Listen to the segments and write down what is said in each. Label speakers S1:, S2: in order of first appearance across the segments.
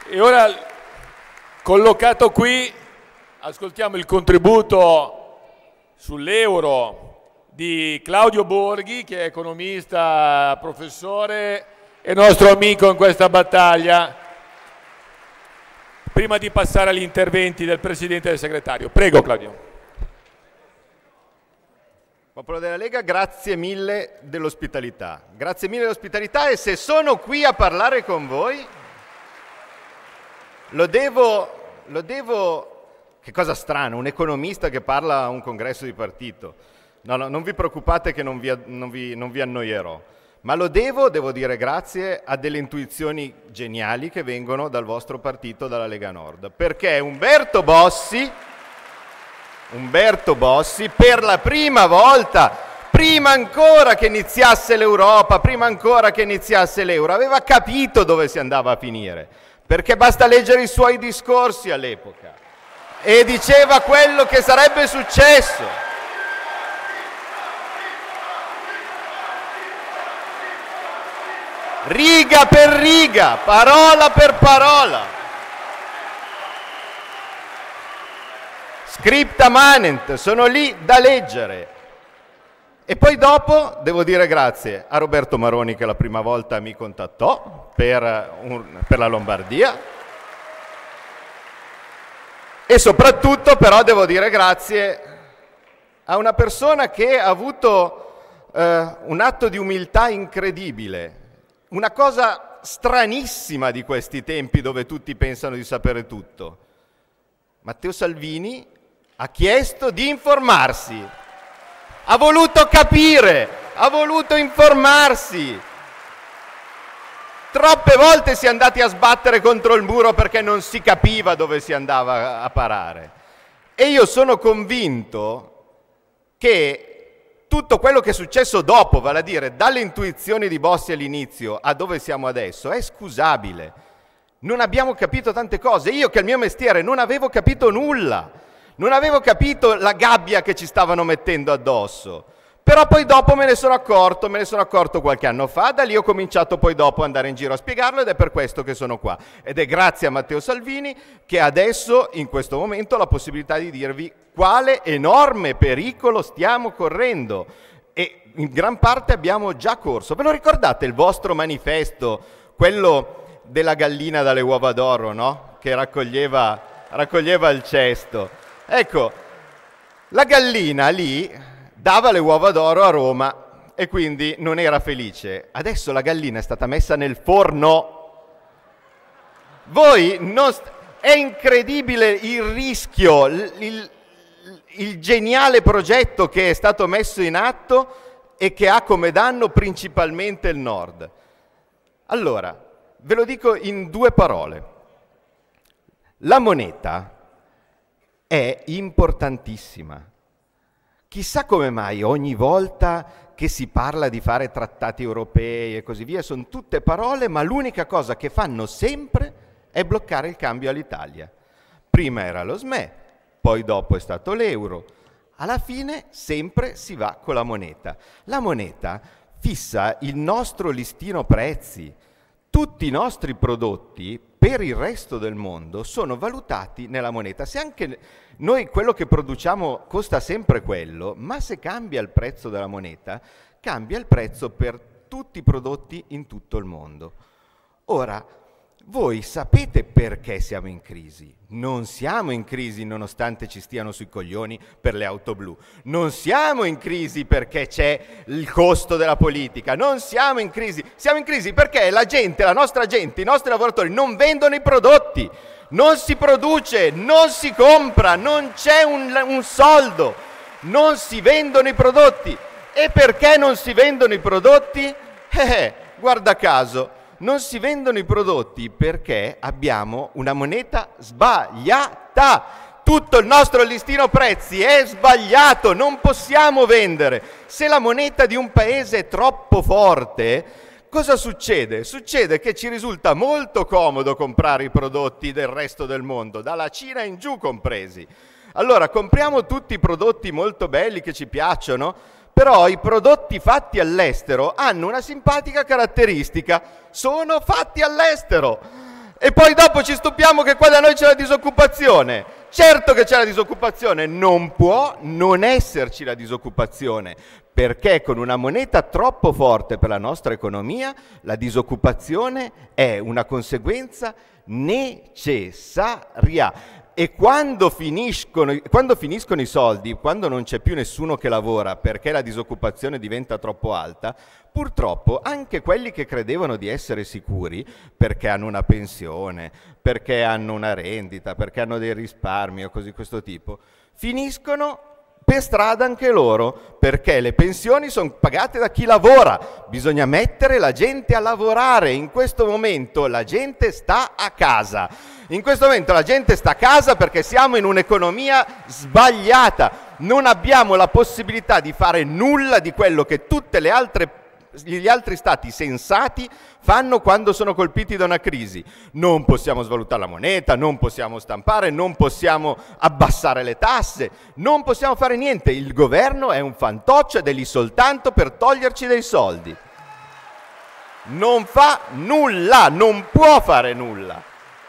S1: E ora, collocato qui, ascoltiamo il contributo sull'euro di Claudio Borghi, che è economista, professore e nostro amico in questa battaglia, prima di passare agli interventi del Presidente e del Segretario. Prego, Claudio.
S2: Popolo della Lega, grazie mille dell'ospitalità. Grazie mille dell'ospitalità, e se sono qui a parlare con voi, lo devo, che cosa strana, un economista che parla a un congresso di partito. No, non vi preoccupate che non vi annoierò, ma devo dire grazie a delle intuizioni geniali che vengono dal vostro partito, dalla Lega Nord, perché Umberto Bossi, per la prima volta, prima ancora che iniziasse l'Europa, prima ancora che iniziasse l'euro, aveva capito dove si andava a finire, perché basta leggere i suoi discorsi all'epoca, e diceva quello che sarebbe successo. Riga per riga, parola per parola. Scripta manent, sono lì da leggere. E poi dopo devo dire grazie a Roberto Maroni, che la prima volta mi contattò per la Lombardia, e soprattutto però devo dire grazie a una persona che ha avuto un atto di umiltà incredibile, una cosa stranissima di questi tempi dove tutti pensano di sapere tutto. Matteo Salvini ha chiesto di informarsi. Ha voluto capire, ha voluto informarsi. Troppe volte si è andati a sbattere contro il muro perché non si capiva dove si andava a parare. E io sono convinto che tutto quello che è successo dopo, vale a dire dalle intuizioni di Bossi all'inizio a dove siamo adesso, è scusabile. Non abbiamo capito tante cose. Io, che al mio mestiere, non avevo capito nulla. Non avevo capito la gabbia che ci stavano mettendo addosso, però poi dopo me ne sono accorto qualche anno fa, da lì ho cominciato poi dopo ad andare in giro a spiegarlo, ed è per questo che sono qua. Ed è grazie a Matteo Salvini che adesso, in questo momento, ho la possibilità di dirvi quale enorme pericolo stiamo correndo, e in gran parte abbiamo già corso. Ve lo ricordate il vostro manifesto, quello della gallina dalle uova d'oro, no? Che raccoglieva il cesto. Ecco, la gallina lì dava le uova d'oro a Roma e quindi non era felice. Adesso la gallina è stata messa nel forno. È incredibile il rischio, il geniale progetto che è stato messo in atto e che ha come danno principalmente il Nord. Allora, ve lo dico in due parole. La moneta è importantissima. Chissà come mai ogni volta che si parla di fare trattati europei e così via, sono tutte parole, ma l'unica cosa che fanno sempre è bloccare il cambio all'Italia. Prima era lo SME, poi dopo è stato l'euro. Alla fine sempre si va con la moneta. La moneta fissa il nostro listino prezzi. Tutti i nostri prodotti per il resto del mondo sono valutati nella moneta. Se anche noi quello che produciamo costa sempre quello, ma se cambia il prezzo della moneta, cambia il prezzo per tutti i prodotti in tutto il mondo. Ora, voi sapete perché siamo in crisi? Non siamo in crisi nonostante ci stiano sui coglioni per le auto blu. Non siamo in crisi perché c'è il costo della politica. Non siamo in crisi. Siamo in crisi perché la gente, la nostra gente, i nostri lavoratori non vendono i prodotti. Non si produce, non si compra, non c'è un soldo. Non si vendono i prodotti. E perché non si vendono i prodotti? Guarda caso. Non si vendono i prodotti perché abbiamo una moneta sbagliata. Tutto il nostro listino prezzi è sbagliato, non possiamo vendere. Se la moneta di un paese è troppo forte, cosa succede? Succede che ci risulta molto comodo comprare i prodotti del resto del mondo, dalla Cina in giù compresi. Allora compriamo tutti i prodotti molto belli che ci piacciono, però i prodotti fatti all'estero hanno una simpatica caratteristica: sono fatti all'estero. E poi dopo ci stupiamo che qua da noi c'è la disoccupazione. Certo che c'è la disoccupazione, non può non esserci la disoccupazione, perché con una moneta troppo forte per la nostra economia, la disoccupazione è una conseguenza necessaria. E quando finiscono i soldi, quando non c'è più nessuno che lavora perché la disoccupazione diventa troppo alta, purtroppo anche quelli che credevano di essere sicuri, perché hanno una pensione, perché hanno una rendita, perché hanno dei risparmi o cose di questo tipo, finiscono per strada anche loro, perché le pensioni sono pagate da chi lavora. Bisogna mettere la gente a lavorare. In questo momento la gente sta a casa. In questo momento la gente sta a casa perché siamo in un'economia sbagliata. Non abbiamo la possibilità di fare nulla di quello che gli altri stati sensati fanno quando sono colpiti da una crisi. Non possiamo svalutare la moneta, non possiamo stampare, non possiamo abbassare le tasse, non possiamo fare niente. Il governo è un fantoccio ed è lì soltanto per toglierci dei soldi. Non fa nulla, non può fare nulla.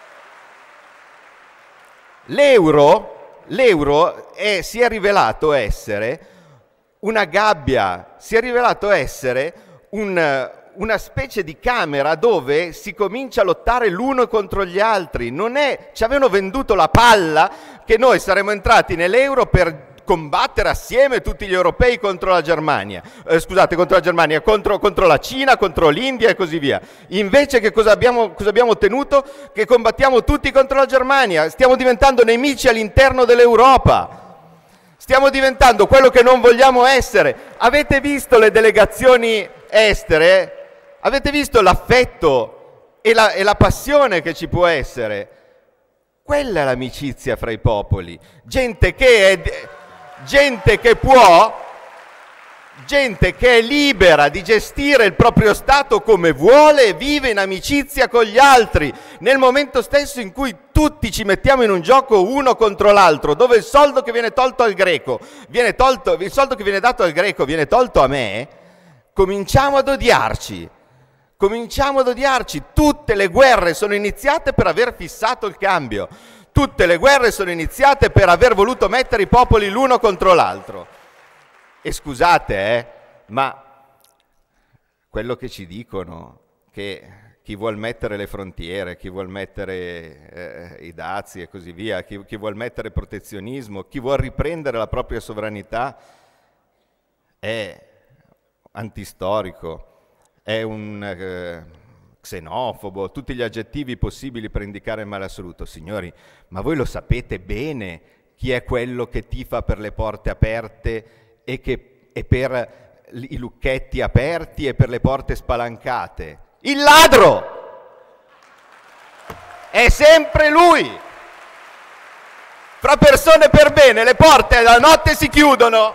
S2: L'euro si è rivelato essere una gabbia, si è rivelato essere una specie di camera dove si comincia a lottare l'uno contro gli altri. Ci avevano venduto la palla che noi saremmo entrati nell'euro per combattere assieme tutti gli europei contro la Germania, contro la Cina, contro l'India e così via. Invece che cosa abbiamo ottenuto? Che combattiamo tutti contro la Germania, stiamo diventando nemici all'interno dell'Europa. Stiamo diventando quello che non vogliamo essere. Avete visto le delegazioni estere? Avete visto l'affetto e la passione che ci può essere? Quella è l'amicizia fra i popoli. Gente che è libera di gestire il proprio Stato come vuole e vive in amicizia con gli altri, nel momento stesso in cui tutti ci mettiamo in un gioco uno contro l'altro, dove il soldo che viene tolto al greco, il soldo che viene dato al greco viene tolto a me, cominciamo ad odiarci. Tutte le guerre sono iniziate per aver fissato il cambio. Tutte le guerre sono iniziate per aver voluto mettere i popoli l'uno contro l'altro. E scusate, ma quello che ci dicono, che chi vuol mettere le frontiere, chi vuol mettere i dazi e così via, chi vuol mettere protezionismo, chi vuol riprendere la propria sovranità, è antistorico, è un xenofobo, tutti gli aggettivi possibili per indicare il male assoluto. Signori, ma voi lo sapete bene chi è quello che tifa per le porte aperte e per i lucchetti aperti e per le porte spalancate? Il ladro! È sempre lui! Fra persone per bene le porte la notte si chiudono.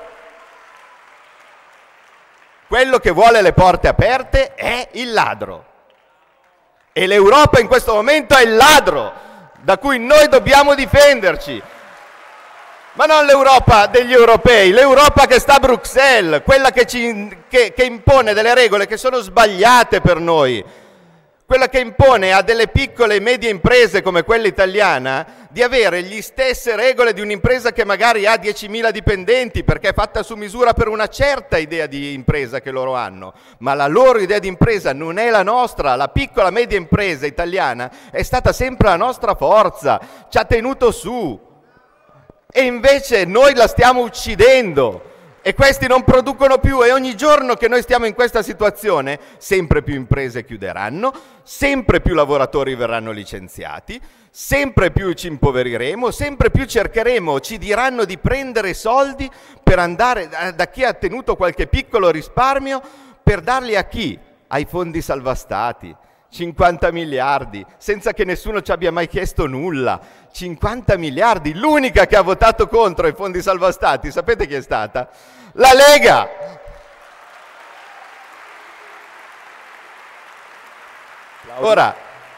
S2: Quello che vuole le porte aperte è il ladro. E l'Europa in questo momento è il ladro da cui noi dobbiamo difenderci. Ma non l'Europa degli europei, l'Europa che sta a Bruxelles, quella che impone delle regole che sono sbagliate per noi, quella che impone a delle piccole e medie imprese come quella italiana di avere le stesse regole di un'impresa che magari ha 10.000 dipendenti, perché è fatta su misura per una certa idea di impresa che loro hanno, ma la loro idea di impresa non è la nostra. La piccola e media impresa italiana è stata sempre la nostra forza, ci ha tenuto su. E invece noi la stiamo uccidendo e questi non producono più, e ogni giorno che noi stiamo in questa situazione sempre più imprese chiuderanno, sempre più lavoratori verranno licenziati, sempre più ci impoveriremo, sempre più ci diranno di prendere soldi per andare da chi ha tenuto qualche piccolo risparmio, per darli a chi? Ai fondi salva stati. 50 miliardi, senza che nessuno ci abbia mai chiesto nulla. 50 miliardi, l'unica che ha votato contro i fondi salva stati, sapete chi è stata? La Lega! Ora,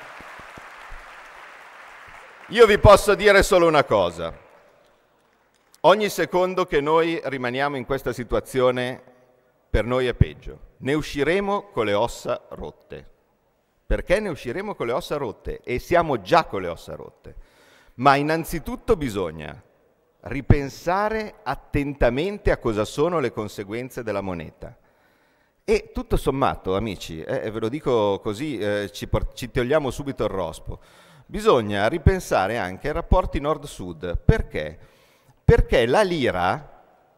S2: io vi posso dire solo una cosa. Ogni secondo che noi rimaniamo in questa situazione, per noi è peggio. Ne usciremo con le ossa rotte. perché ne usciremo con le ossa rotte e siamo già con le ossa rotte. Ma innanzitutto bisogna ripensare attentamente a cosa sono le conseguenze della moneta. E tutto sommato, amici, ve lo dico così, ci togliamo subito il rospo, bisogna ripensare anche ai rapporti nord-sud. Perché? Perché la lira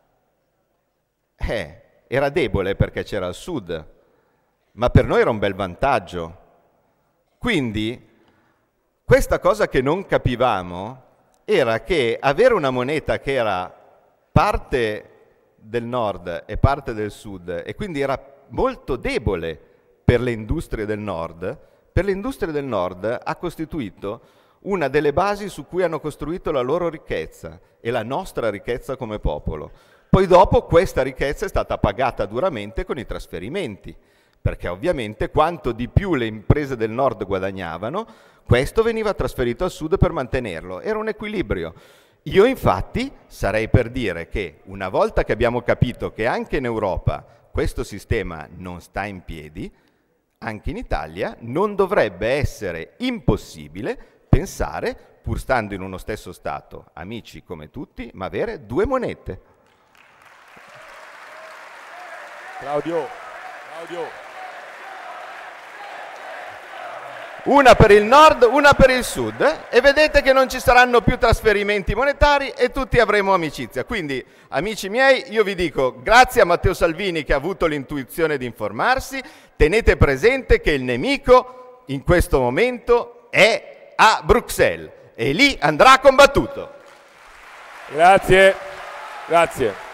S2: era debole perché c'era il sud, ma per noi era un bel vantaggio. Quindi questa cosa che non capivamo era che avere una moneta che era parte del nord e parte del sud, e quindi era molto debole per le industrie del nord, per le industrie del nord ha costituito una delle basi su cui hanno costruito la loro ricchezza e la nostra ricchezza come popolo. Poi dopo questa ricchezza è stata pagata duramente con i trasferimenti, perché ovviamente quanto di più le imprese del nord guadagnavano, questo veniva trasferito al sud per mantenerlo. Era un equilibrio. Io infatti sarei per dire che una volta che abbiamo capito che anche in Europa questo sistema non sta in piedi, anche in Italia non dovrebbe essere impossibile pensare, pur stando in uno stesso Stato, amici come tutti, ma avere due monete.
S1: Claudio.
S2: Una per il nord, una per il sud, e vedete che non ci saranno più trasferimenti monetari e tutti avremo amicizia. Quindi, amici miei, io vi dico grazie a Matteo Salvini che ha avuto l'intuizione di informarsi, tenete presente che il nemico in questo momento è a Bruxelles e lì andrà combattuto.
S1: Grazie.